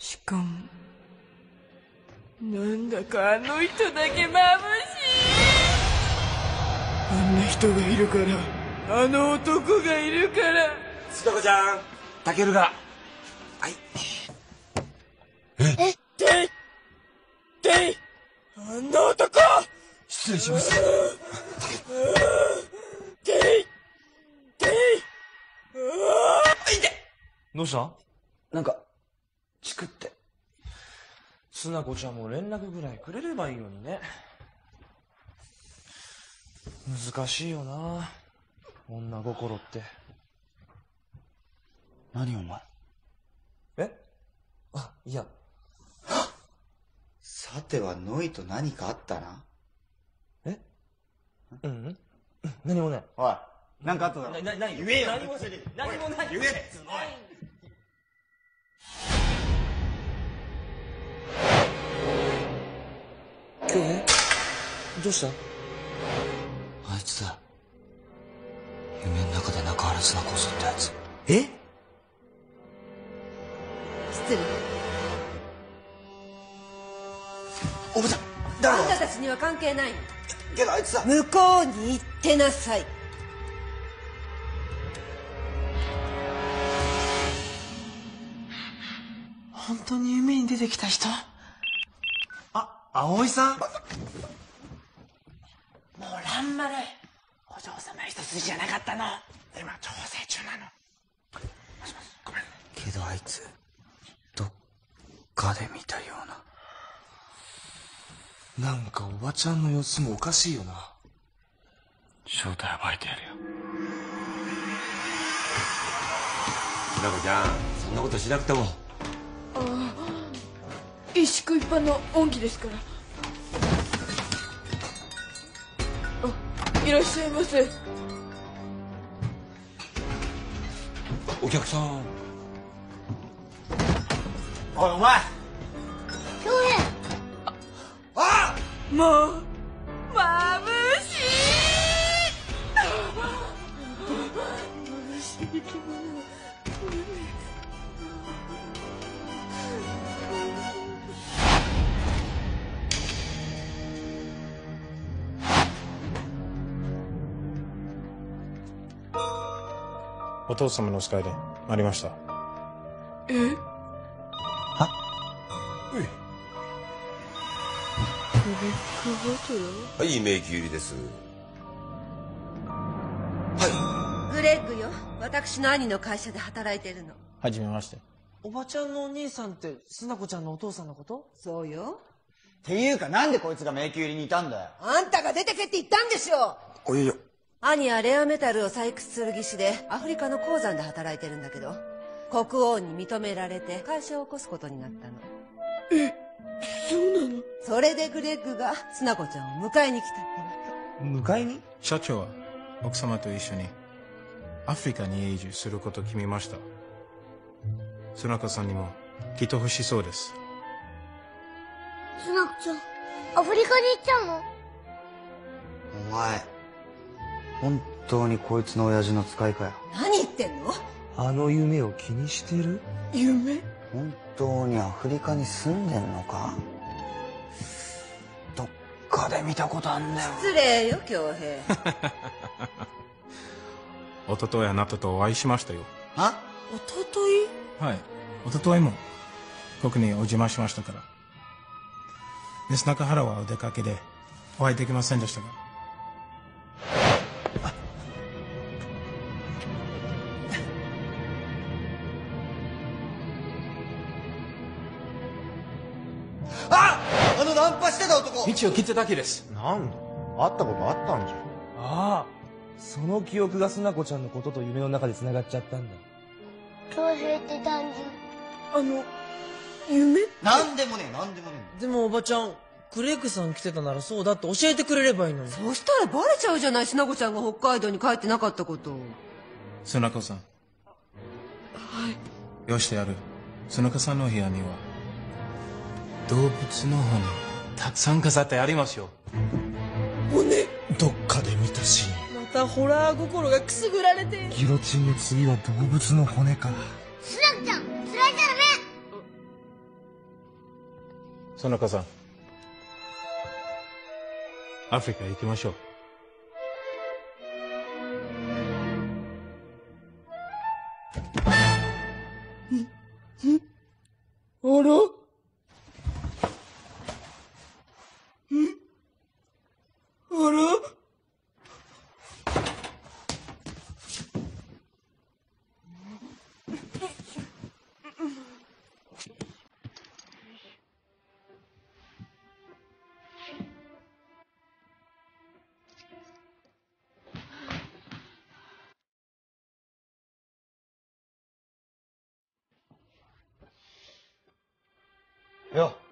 しかもなんだかあの人だけ眩しい。あんな人がいるから、あの男がいるから。 つかこちゃん、たけるが。はい。 ていあんな男。 失礼します。 どうした？ なんかチクって。 すなこちゃんも連絡ぐらいくれればいいのにね。難しいよな、女心って。 何お前。 え？あ、いや。 さてはノイと何かあったな。 え？うん、何もない。 おい、何かあっただろ。 言えよ。 何もない。 言えっつうの。 恭平、どうした？ あいつだ。夢の中で中原つなこ襲ったやつ。 え？ 失礼。 おばちゃん、誰だ？ あんたたちには関係ない。 けどあいつだ。 向こうに行ってなさい。 本当に夢に出てきた人？ 葵さん？ もう蘭丸、お嬢様一筋じゃなかったの。今調整中なの。ごめん。 けどあいつどっかで見たような。 なんかおばちゃんの様子もおかしいよな。 正体暴いてやるよ。 なこちゃん、そんなことしなくても。 一宿一般の恩義ですから。いらっしゃいませ。 お客さん。 おいお前。 恭平。 あもう眩しい。眩しい生き物。 お父様の使いでありました。 え？ は？ はい、迷宮入りです。 グレッグよ。私の兄の会社で働いてるの。 はじめまして。 おばちゃんのお兄さんってすなこちゃんのお父さんのこと？ そうよ。 っていうかなんでこいつが迷宮入りにいたんだよ。 あんたが出てけって言ったんでしょ。 おいよ。 兄はレアメタルを採掘する技師でアフリカの鉱山で働いてるんだけど、国王に認められて会社を起こすことになったの。 そうなの？ それでグレッグがスナコちゃんを迎えに来たってわ迎えに？ 社長は奥様と一緒にアフリカに永住することを決めました。スナコさんにもきっと欲しそうです。 スナコちゃん、アフリカに行っちゃうの？ お前本当にこいつの親父の使いかよ。 何言ってんの？ あの夢を気にしてる？ 夢？ 本当にアフリカに住んでんのか？どっかで見たことあんだよ。 失礼よ恭平。 一昨日あなたとお会いしましたよ。 あ？ おととい？ はい、一昨日もここにお邪魔しましたから。です中原はお出かけでお会いできませんでしたが。 あのナンパしてた男。 道を切ってたきです。 なんだ、会ったことあったんじゃ。 ああ、その記憶がすなこちゃんのことと夢の中で繋がっちゃったんだ。 恭平って男児。 夢？ なんでもねえなんでもねでもおばちゃん、クレイクさん来てたならそうだって教えてくれればいいのに。 そしたらバレちゃうじゃない、スナコちゃんが北海道に帰ってなかったこと。 スナコさん。 はい。 よしてあるスナコさんの部屋には動物の骨たくさん飾ってありますよ。 骨？ どっかで見たシーン。 またホラー心がくすぐられて。 ギロチンの次は動物の骨か。 スナコちゃん、釣られちゃダメ。 園中さん、アフリカへ行きましょう。 あらあらよ